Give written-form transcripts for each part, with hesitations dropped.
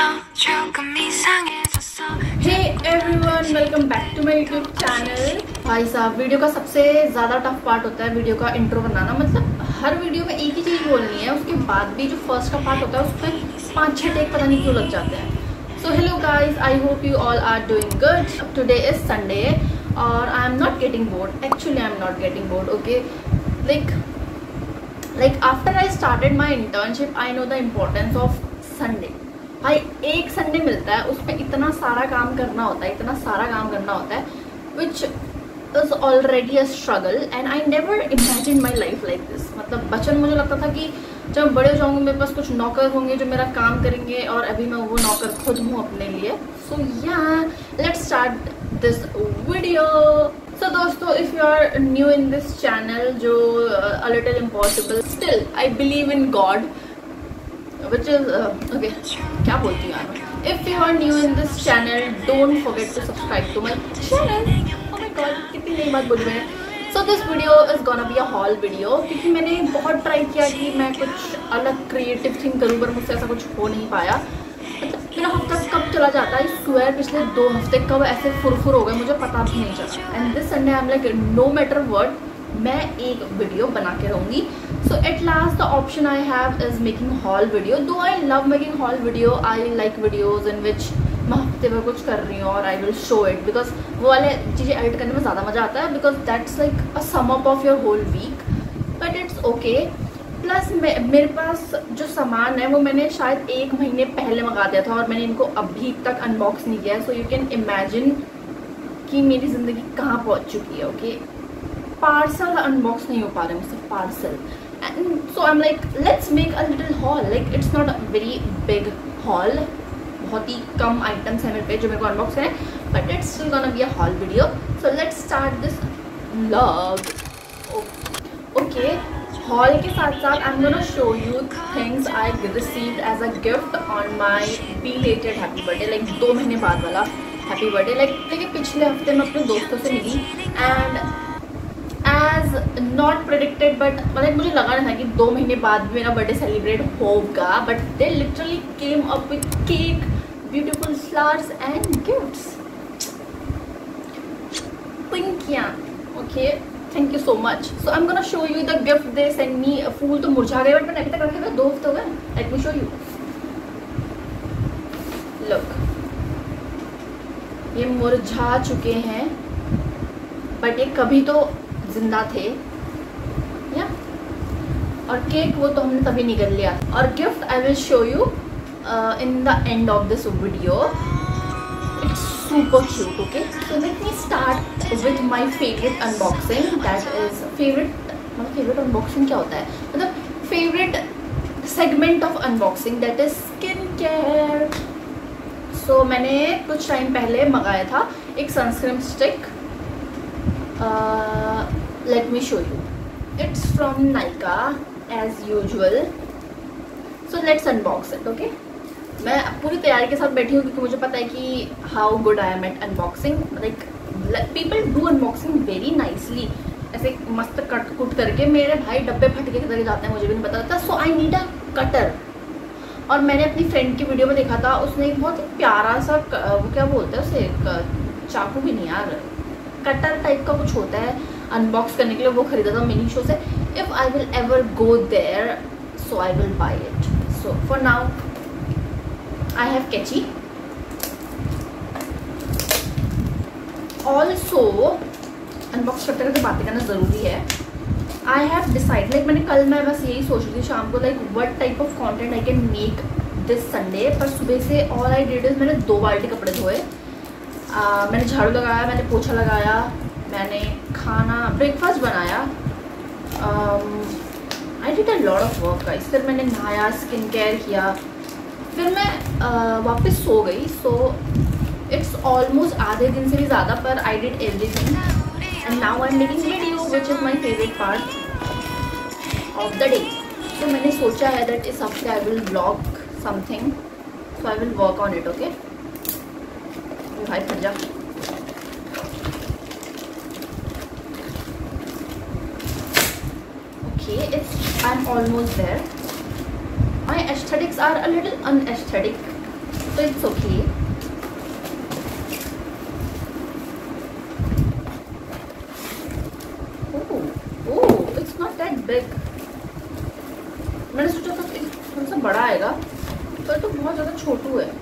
Hey everyone, welcome back to my YouTube channel। भाई साहब, video का सबसे ज़्यादा टफ पार्ट होता है वीडियो का इंट्रो बनाना। मतलब हर वीडियो में एक ही चीज़ बोलनी है, उसके बाद भी जो फर्स्ट का पार्ट होता है उस पर 5-6 टेक पता नहीं क्यों लग जाते हैं। So hello guys, I hope you all are doing good. Today is Sunday और I am not getting bored. Actually I am not getting bored, okay. like after I started my internship I know the importance of Sunday। भाई एक Sunday मिलता है, उस पर इतना सारा काम करना होता है which is already a struggle and I never imagined my life like this। मतलब बचपन मुझे लगता था कि जब बड़े हो जाऊंगे मेरे पास कुछ नौकर होंगे जो मेरा काम करेंगे, और अभी मैं वो नौकर खुद हूँ अपने लिए। So yeah, let's start this video। So दोस्तों, if you are new in this channel, जो a little impossible, still I believe in God, which is okay, क्या बोलती हूँ यार। If you are new in this channel, don't forget to subscribe to my channel। Oh my God, कितनी नई बात बोली मैंने। So this video is gonna be a haul video, क्योंकि मैंने बहुत ट्राई किया कि मैं कुछ अलग क्रिएटिव थिंग करूँ, पर मुझसे ऐसा कुछ हो नहीं पाया। मेरा हफ्ता कब चला जाता है, स्क्वायर पिछले 2 हफ्ते कब ऐसे फुरफुर हो गए मुझे पता भी नहीं चला। And this Sunday I am like no matter what, मैं एक वीडियो बना के रहूँगी। So at last the option I have is making haul video. Though I love making haul video, I like videos in which मैं हफ्ते में कुछ कर रही हूँ और I will show it, because वो वाले चीज़ें एडिट करने में ज़्यादा मज़ा आता है, because that's like a sum up of your whole week. But it's okay. Plus मेरे पास जो सामान है वो मैंने शायद 1 महीने पहले मंगा दिया था और मैंने इनको अभी तक अनबॉक्स नहीं किया है। सो यू कैन इमेजिन कि मेरी ज़िंदगी कहाँ पहुँच चुकी है। ओके, पार्सल अनबॉक्स नहीं हो पा रहे मुझसे, parcel. And so I am like let's make a little haul. Like it's not a very big haul, बहुत ही कम आइटम्स हैं मेरे पे जो मेरे को अनबॉक्स करें, but it's still gonna be a haul video. So let's start this vlog. Okay, haul के साथ साथ I am gonna show you things I received as a gift on my belated happy birthday. Like 2 महीने बाद वाला happy birthday. Like पिछले हफ्ते मैं अपने दोस्तों से मिली and as not predicted, but मतलब मुझे लगा नहीं था कि 2 महीने बाद भी मेरा बर्थडे सेलिब्रेट होगा, but they literally came up with cake, beautiful flowers and gifts. पिंकियाँ, okay, thank you so much. So I am gonna show you the gift they send me. फूल तो मुरझा गए बट मैंने अभी तक रखे हुए 2 हफ्ते हो गए। Let me show you. Look, ये मुरझा चुके हैं बट ये कभी तो जिंदा थे या। और केक वो तो हमने तभी निकल लिया। और gift I will show you in the end of this video. It's super cute, okay? So let me start with my favorite unboxing. That is favorite unboxing क्या होता है? मतलब favorite segment of unboxing, that is skincare. So मैंने कुछ time पहले मंगाया था एक sunscreen stick. Let me show you. It's from Nykaa as usual. So let's unbox it, okay? मैं पूरी तैयारी के साथ बैठी हूँ क्योंकि मुझे पता है कि how good I am at unboxing. Like people do unboxing very nicely, ऐसे मस्त कट कुट करके। मेरे भाई डब्बे फट के किधर जाते हैं मुझे भी नहीं पता था। So I need a cutter. और मैंने अपनी फ्रेंड की वीडियो में देखा था, उसने एक बहुत ही प्यारा सा वो क्या बोलते हैं उसे, चाकू भी नहीं यार, कटर टाइप का कुछ होता है अनबॉक्स करने के लिए, वो खरीदा था मीशो से। If I will ever go there so I will buy it. So for now I have Kechi. Also, unbox करते करते बातें करना ज़रूरी है। I have decided, like मैंने कल मैं बस यही सोच रही थी शाम को, like what type of content I can make this Sunday। पर सुबह से all I did is मैंने 2 बाल्टी कपड़े धोए, मैंने झाड़ू लगाया, मैंने पोछा लगाया, मैंने खाना ब्रेकफास्ट बनाया। I did a lot of work guys। फिर मैंने नहाया, स्किन केयर किया, फिर मैं वापस सो गई। सो इट्स ऑलमोस्ट आधे दिन से भी ज़्यादा, पर I did everything and now I am making video which is my favourite part of the day. तो मैंने सोचा है दैट इस हफ्ते I will blog something, so I will work on it. Okay भाई फट जा। Okay, it's I am almost there. My aesthetics are a little unaesthetic तो it's okay. Oh it's not that big. मैंने सोचा था थोड़ा सा बड़ा आएगा, पर तो बहुत ज़्यादा छोटू है।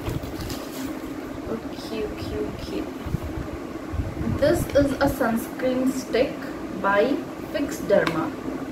Okay okay okay, this is a sunscreen stick by Fixderma.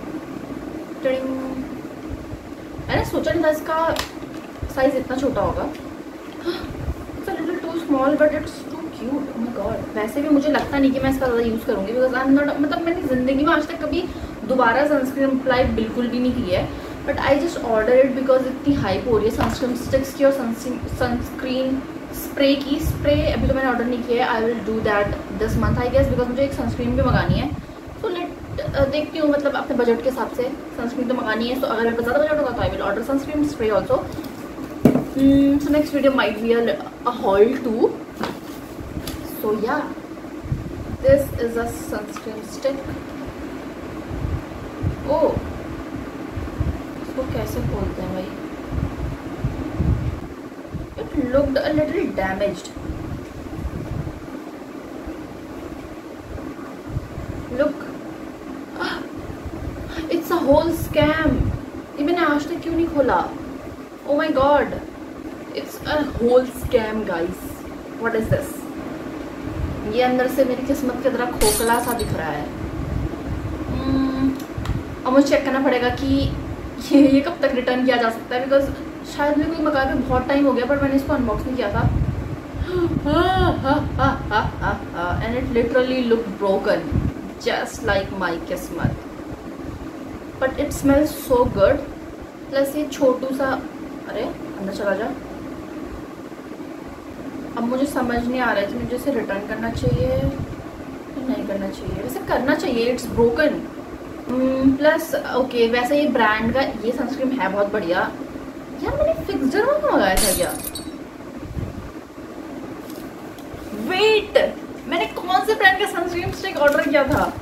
मैंने सोचा नहीं था इसका साइज इतना छोटा होगा। It's a little too small but it's too cute. Oh my god. वैसे भी मुझे लगता नहीं कि मैं इसका ज़्यादा यूज़ करूँगी, बिकॉज आई एम नॉट, मतलब मैंने ज़िंदगी में आज तक कभी दोबारा सनस्क्रीन अप्लाई बिल्कुल भी नहीं की है। But I just order it because इतनी हाइप हो रही है सनस्क्रीन स्टिक्स की और सनस्क्रीन स्प्रे की। स्प्रे अभी तो मैंने ऑर्डर नहीं किया है, I will do that this month I guess, because मुझे एक सनस्क्रीन भी मंगानी है। तो देखती हूँ, मतलब अपने बजट के हिसाब से सनस्क्रीन तो मंगानी है। तो अगर मेरे पास ज़्यादा बजट होगा तो I will order sunscreen spray also. So next video might be a haul too. So yeah, this is a sunscreen stick. Oh, इसको कैसे खोलते हैं भाई? It looked a little damaged. Look, it's a whole scam. ये मैंने आज तक क्यों नहीं खोला? Oh my god, it's a whole scam guys. What is this? ये अंदर से मेरी किस्मत की तरह खोखला सा दिख रहा है। अब मुझे चेक करना पड़ेगा कि ये कब तक रिटर्न किया जा सकता है, बिकॉज शायद मेरे को मंगाए हुए बहुत टाइम हो गया, पर मैंने इसको अनबॉक्स नहीं किया था। And it literally look broken just like my किस्मत, but it smells so good. Plus ये छोटू सा, अरे अंदर चला जा। अब मुझे समझ नहीं आ रहा है कि मुझे इसे रिटर्न करना चाहिए या नहीं करना चाहिए। वैसे करना चाहिए, इट्स ब्रोकन। प्लस ओके, वैसे ये ब्रांड का ये सनस्क्रीन है बहुत बढ़िया। यार मैंने फिक्स डर्मा का मंगाया था क्या? वेट, मैंने कौन से ब्रांड का सनस्क्रीन स्टिक ऑर्डर किया था?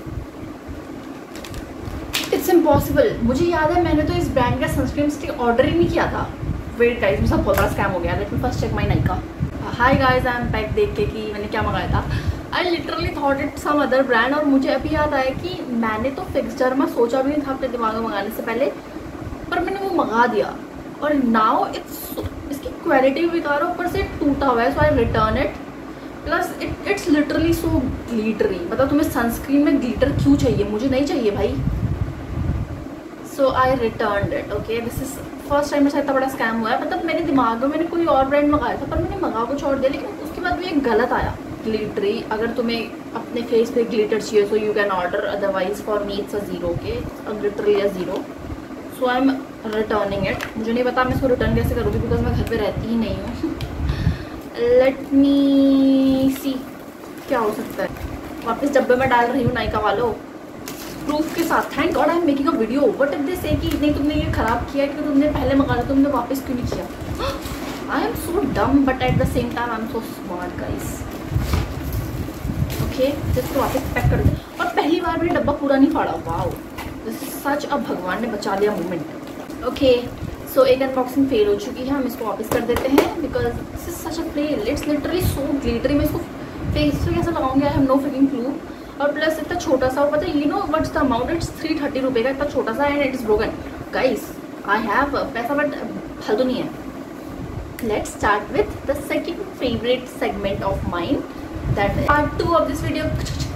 It's impossible. मुझे याद है मैंने तो इस ब्रांड का सनस्क्रीन स्टिक ऑर्डर ही नहीं किया था। वेट गाइस, मुझे बहुत बड़ा स्कैम हो गया। Let me first check my Nykaa. Hi guys, I am back. देख के कि मैंने क्या मंगाया था। I literally thought it some other brand, और मुझे अभी याद आया कि मैंने तो फिक्स डर्मा सोचा भी नहीं था अपने दिमाग में मंगाने से पहले, पर मैंने वो मंगा दिया। और नाउ इसकी क्वालिटी भी बेकार है, ऊपर से टूटा हुआ है। So I return it. Plus it's literally so glittery. मतलब तुम्हें सनस्क्रीन में ग्लिटर क्यों चाहिए? मुझे नहीं चाहिए भाई। So I return it. Okay, this is first time मेरे साथ इतना बड़ा स्कैम हुआ है। मतलब मेरे दिमाग में मैंने कोई और ब्रांड मंगाया था, पर मैंने मंगा कुछ और दिया, लेकिन उसके बाद भी एक गलत आया। ग्लिटरी, अगर तुम्हें अपने फेस पे ग्लिटर चाहिए so you can order, otherwise for me it's a zero. Okay, glitterly a zero. So I am returning it. मुझे नहीं पता मैं इसको रिटर्न कैसे करूँगी, बिकॉज मैं घर पे रहती ही नहीं हूँ। लेट मी सी क्या हो सकता है। वापस डब्बे में डाल रही हूँ नायका वालों, प्रूफ के साथ। Thank god I am making a video. But if they say कि नहीं तुमने ये खराब किया कि तुमने पहले मंगाया, तुमने वापस क्यों नहीं किया? आई am so dumb, but at the same time I am so smart guys. Okay, जिसको वापस पैक कर दे। और पहली बार भी डब्बा पूरा नहीं फाड़ा। Wow, this is such a भगवान ने बचा लिया मोमेंट। ओके, सो एक अनबॉक्सिंग फेल हो चुकी है, हम इसको वापस कर देते हैं because this is such a fail. It's literally so glittery. मैं इसको फेस पे कैसे लगाऊंगी? I have no freaking clue. और प्लस इतना छोटा सा, और पता है you know what's the amount? It's 330 रुपये का, इतना छोटा सा, and it is broken. Guys I have पैसा, बट फालतू नहीं है। Let's start with the second favourite segment of mine, that is part 2 of this video,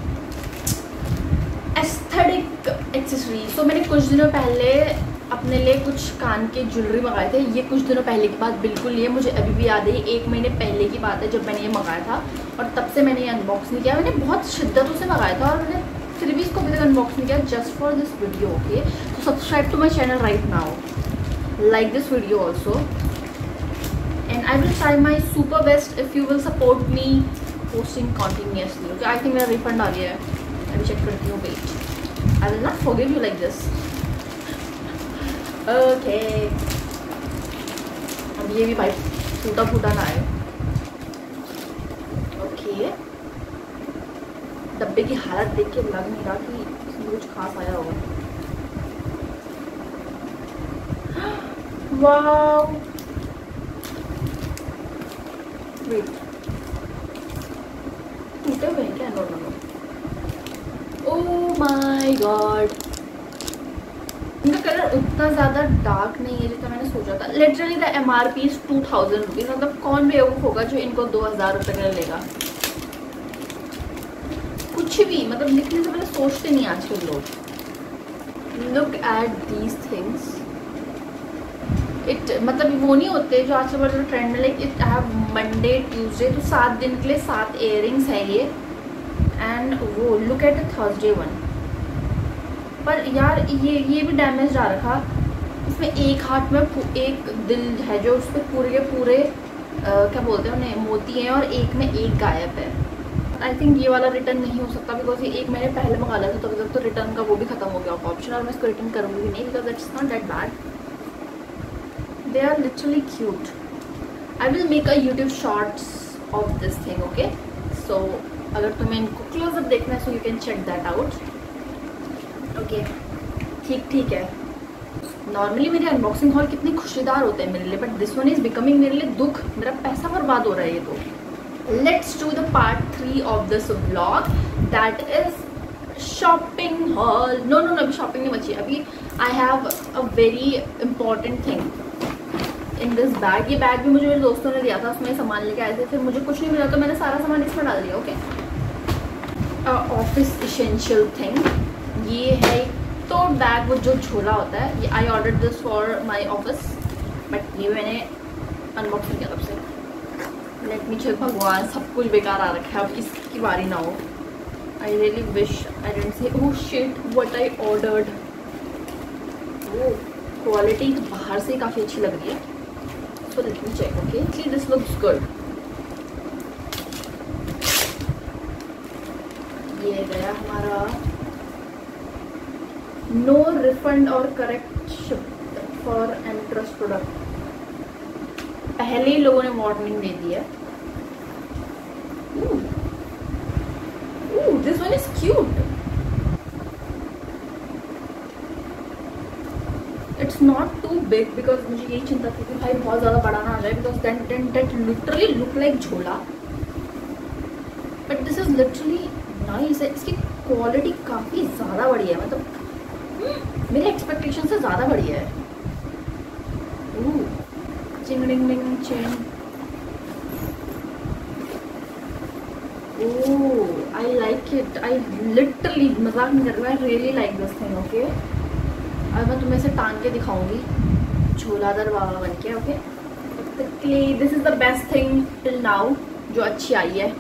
aesthetic accessory. So मैंने कुछ दिनों पहले अपने लिए कुछ कान के ज्वेलरी मंगाए थे। ये कुछ दिनों पहले की बात बिल्कुल ये मुझे अभी भी याद है। 1 महीने पहले की बात है जब मैंने ये मंगाया था, और तब से मैंने ये अनबॉक्स नहीं किया। मैंने बहुत शिद्दतों से मंगाया था, और मैंने फिर भी इसको अभी तक अनबॉक्स नहीं किया, just for this video. Okay, तो subscribe to my channel right now, like this video also, and I will try my super best if you will support me posting continuously. Okay, I think मेरा refund आ गया है, अभी check करती हूँ। Wait, I will not forgive you like this. Okay, अब ये भी भाई टूटा फूटा ना आए। ओके, डब्बे की हालत देख के लग नहीं रहा कि इसमें कुछ खास आया होगा। वाव, वेट, टूटे हुए हैं क्या? No no no, oh my god, इनका कलर उतना ज़्यादा डार्क नहीं है जितना मैंने सोचा था। Literally the MRP is 2000 rupees. मतलब कौन बेवकूफ़ होगा जो इनको 2000 रुपये का लेगा? कुछ भी मतलब लिखने से पहले सोचते नहीं आजकल लोग। Look at these things, it मतलब वो नहीं होते जो आजकल बड़े ट्रेंड में, like it have Monday Tuesday, तो 7 दिन के लिए 7 इयरिंग्स है ये। एंड वो look at the Thursday one, पर यार ये भी डैमेज आ रखा। इसमें एक हाथ में एक दिल है जो उस पर पूरे के पूरे क्या बोलते हैं उन्हें, मोती हैं, और एक में एक गायब है। आई थिंक ये वाला रिटर्न नहीं हो सकता बिकॉज ये एक मैंने पहले मंगा लिया था, तो अभी तक तो रिटर्न का वो भी खत्म हो गया ऑप्शन, और मैं इसको रिटर्न करूँगी भी नहीं because it's not that bad. They are literally cute. I will make a YouTube shorts of this thing, okay. So अगर तुम्हें इनको क्लोजअप देखना है so you can check that out, okay. ठीक है। नॉर्मली मेरे अनबॉक्सिंग हॉल कितने खुशीदार होते हैं मेरे लिए, but this one is becoming मेरे लिए दुख। मेरा पैसा बर्बाद हो रहा है ये तो। Let's do the part 3 of this vlog, that is shopping hall. No no no, अभी शॉपिंग नहीं बची। अभी I have a very important thing in this bag. ये बैग भी मुझे मेरे दोस्तों ने दिया था, उसमें सामान लेके आए थे, फिर मुझे कुछ नहीं मिला तो मैंने सारा सामान इसमें डाल दिया, ओके। ऑफिस इसेंशियल थिंग ये है, तो बैग वो जो झोला होता है, ये I order this for my office, but ये मैंने अनबॉक्सिंग किया तब से। लेट मी चेक, भगवान सब कुछ बेकार आ रखा है, अब इसकी बारी ना हो। I really wish I didn't say oh shit what I ordered. Quality बाहर से काफ़ी अच्छी लग रही है, so let me check, okay. See this looks good. ये गया हमारा नो रिफंड और correct ship for entrust product. पहले ही लोगों ने वार्निंग दे दी है। This one is cute. It's not too big because मुझे यही चिंता थी कि भाई बहुत ज़्यादा बड़ा ना आ जाए, because that literally look like झोला, but this is literally nice है। इसकी क्वालिटी काफ़ी ज़्यादा बढ़िया है, मतलब मेरे एक्सपेक्टेशन से ज़्यादा बढ़िया है। चिंग डिंग डिंग चेन, oh I like it. I literally मजाक नहीं कर रही, I really like this thing, okay. अब मैं तुम्हें से टांग के दिखाऊंगी झोलादार बाबा बन के, okay. This is the best thing till now जो अच्छी आई है।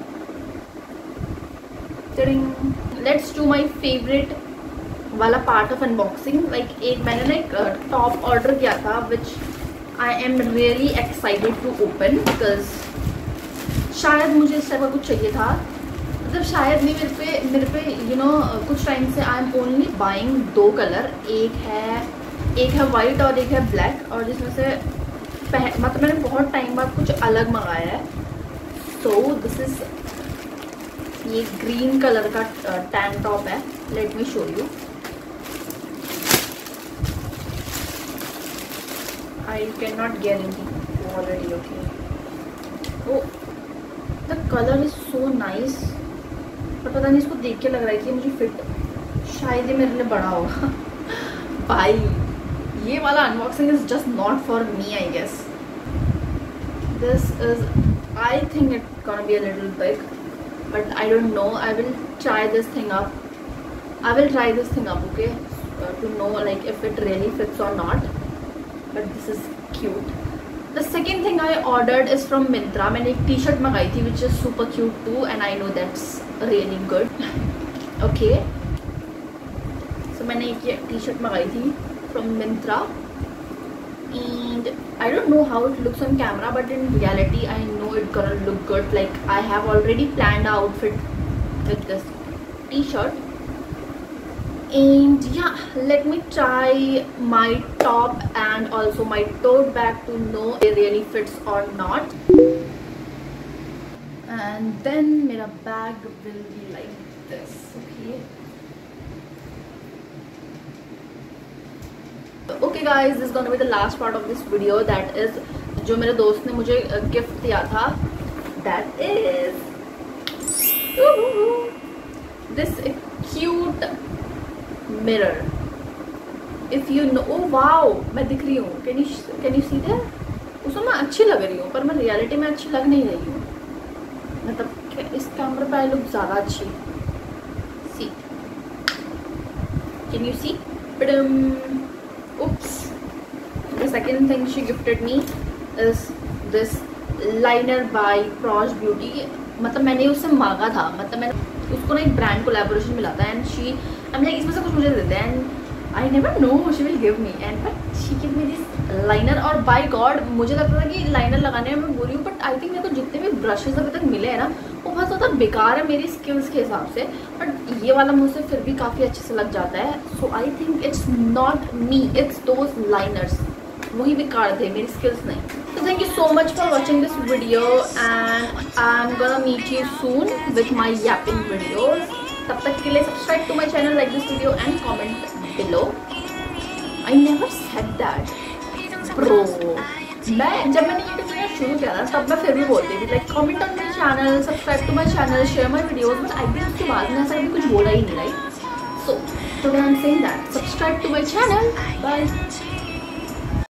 लेट्स डू माई फेवरेट वाला पार्ट ऑफ अनबॉक्सिंग। लाइक एक मैंने ना एक टॉप ऑर्डर किया था which I am really excited to open, because शायद मुझे इस टाइप का कुछ चाहिए था। मतलब शायद नहीं, मेरे पे यू नो कुछ टाइम से I am only buying 2 colour, एक है वाइट और एक है ब्लैक, और जिसमें से मतलब मैंने बहुत टाइम बाद कुछ अलग मंगाया है। सो दिस इज ये ग्रीन कलर का टैन टॉप है। Let me show you. I can not guarantee already, okay. Oh the colour is so nice, पर पता नहीं इसको देख के लग रहा है कि मुझे फिट, शायद ये मेरे लिए बड़ा होगा। भाई ये वाला unboxing is just not for me, I guess. This is, I think it gonna be a little big, but I don't know. I will try this thing up, okay, to know like if it really fits or not, but this is cute. The second thing I ordered is from Myntra. मैंने एक t-shirt मंगाई थी which is super cute too, and I know that's really good. Okay, so मैंने एक t-shirt मंगाई थी from Myntra, and I don't know how it looks on camera, but in reality I know it's gonna look good. Like I have already planned an outfit with this t-shirt, and yeah, let me try my top and also my tote bag to know if it really fits or not, and then mera bag will be like this, okay. Okay guys, this gonna be the last part of this video, that is जो मेरे दोस्त ने मुझे gift दिया था that is this cute mirror. If you know, oh wow, मैं दिख रही हूँ, can you see that? उसमें मैं अच्छी लग रही हूँ पर मैं रियलिटी में अच्छी लग नहीं रही हूँ, मतलब इस कैमरे पे आई लुक ज़्यादा अच्छी। See, can you see? Oops. The second thing she gifted me is this liner by Prosh Beauty. मतलब मैंने उससे मांगा था, मतलब मैंने उसको ना एक ब्रांड कोलैबोरेशन मिला था एंड शी इसमें से कुछ मुझे देते हैं and I never know she will give me and but she give me this liner. और बाय गॉड मुझे लगता था कि लाइनर लगाने में मैं बुरी हूँ, बट आई थिंक मेरे को जितने भी ब्रशेज अभी तक मिले हैं ना वो बहुत ज़्यादा बेकार है मेरी स्किल्स के हिसाब से, बट ये वाला मुझसे फिर भी काफ़ी अच्छे से लग जाता है। So I think it's not me, it's those liners, वही बेकार थे, मेरी स्किल्स नहीं। So thank you so much for watching this video and I'm gonna meet you soon with my yapping videos. तब तक के लिए subscribe to my channel, like this video and comment below. I never said that, bro. जब मैंने YouTube channel शुरू किया था तब मैं फिर भी बोलती थी like comment on my channel, subscribe to my channel, share my videos, but I think उसके बाद में ऐसा कभी कुछ बोला ही नहीं, right? So today I'm saying that subscribe to my channel. Bye.